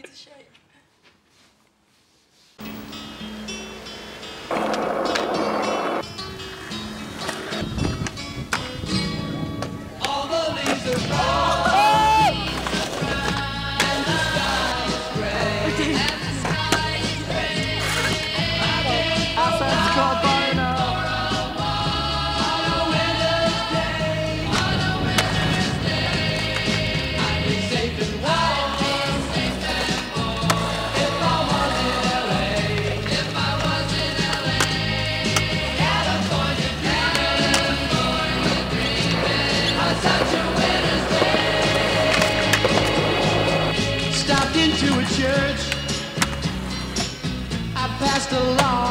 It's a shame. All the leaves are brown, and the sky is gray. Our first club owner. On a winter's day, I'd be safe and warm if I was in LA. California dreaming on such a winter's day. Stopped into a church, I passed along